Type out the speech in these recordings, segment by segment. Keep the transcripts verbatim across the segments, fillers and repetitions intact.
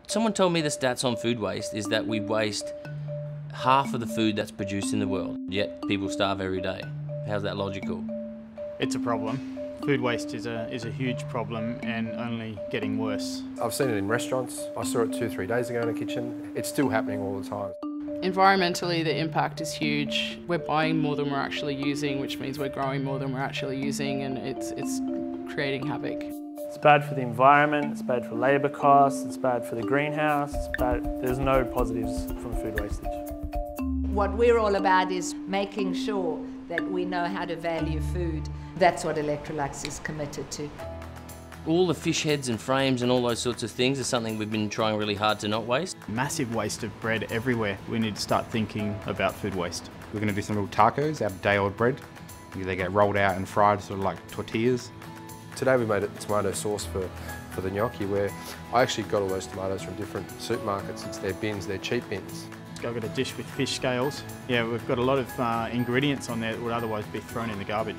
Someone told me the stats on food waste is that we waste half of the food that's produced in the world, yet people starve every day. How's that logical? It's a problem. Food waste is a, is a huge problem and only getting worse. I've seen it in restaurants. I saw it two, three days ago in a kitchen. It's still happening all the time. Environmentally, the impact is huge. We're buying more than we're actually using, which means we're growing more than we're actually using, and it's, it's creating havoc. It's bad for the environment, it's bad for labour costs, it's bad for the greenhouse, it's bad. There's no positives from food wastage. What we're all about is making sure that we know how to value food. That's what Electrolux is committed to. All the fish heads and frames and all those sorts of things is something we've been trying really hard to not waste. Massive waste of bread everywhere. We need to start thinking about food waste. We're going to do some little tacos out of day-old bread. They get rolled out and fried sort of like tortillas. Today we made a tomato sauce for, for the gnocchi, where I actually got all those tomatoes from different supermarkets. It's their bins, they're cheap bins. I've got a dish with fish scales. Yeah, we've got a lot of uh, ingredients on there that would otherwise be thrown in the garbage.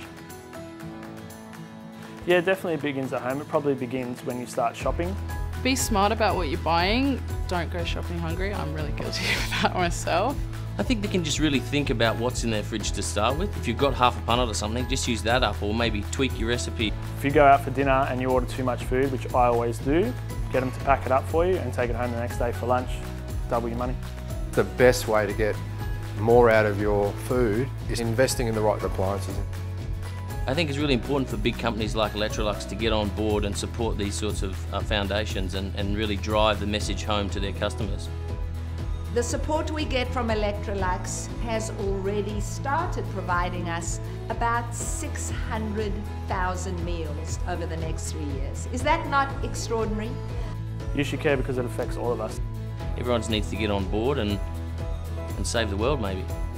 Yeah, it definitely begins at home. It probably begins when you start shopping. Be smart about what you're buying. Don't go shopping hungry. I'm really guilty of that myself. I think they can just really think about what's in their fridge to start with. If you've got half a punnet or something, just use that up, or maybe tweak your recipe. If you go out for dinner and you order too much food, which I always do, get them to pack it up for you and take it home the next day for lunch. Double your money. The best way to get more out of your food is investing in the right appliances. I think it's really important for big companies like Electrolux to get on board and support these sorts of uh, foundations and, and really drive the message home to their customers. The support we get from Electrolux has already started providing us about six hundred thousand meals over the next three years. Is that not extraordinary? You should care because it affects all of us. Everyone just needs to get on board and, and save the world maybe.